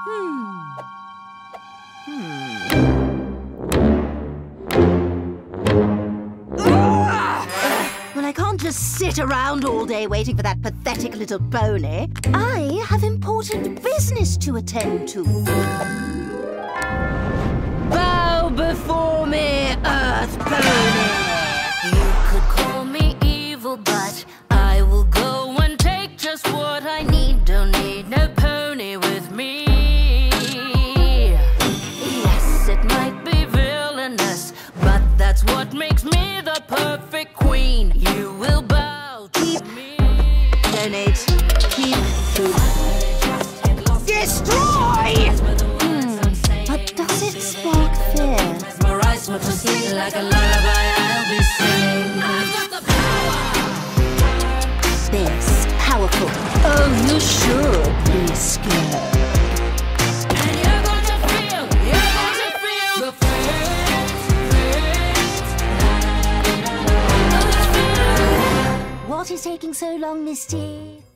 Well, I can't just sit around all day waiting for that pathetic little pony. I have important business to attend to. Bow before me, Earth Pony! You could call me evil, but I will go and take just what I need. Don't need no pony with me. Yes, it might be villainous, but that's what makes me the perfect queen. You will bow to me. Donate. Keep. Food. Destroy! But does it spark fear? Mesmerized, much to sing like a lullaby I'll be singing. I've got the power! Fierce, powerful. Oh, you should be scared. And you're going to feel the fear. What is taking so long, Misty?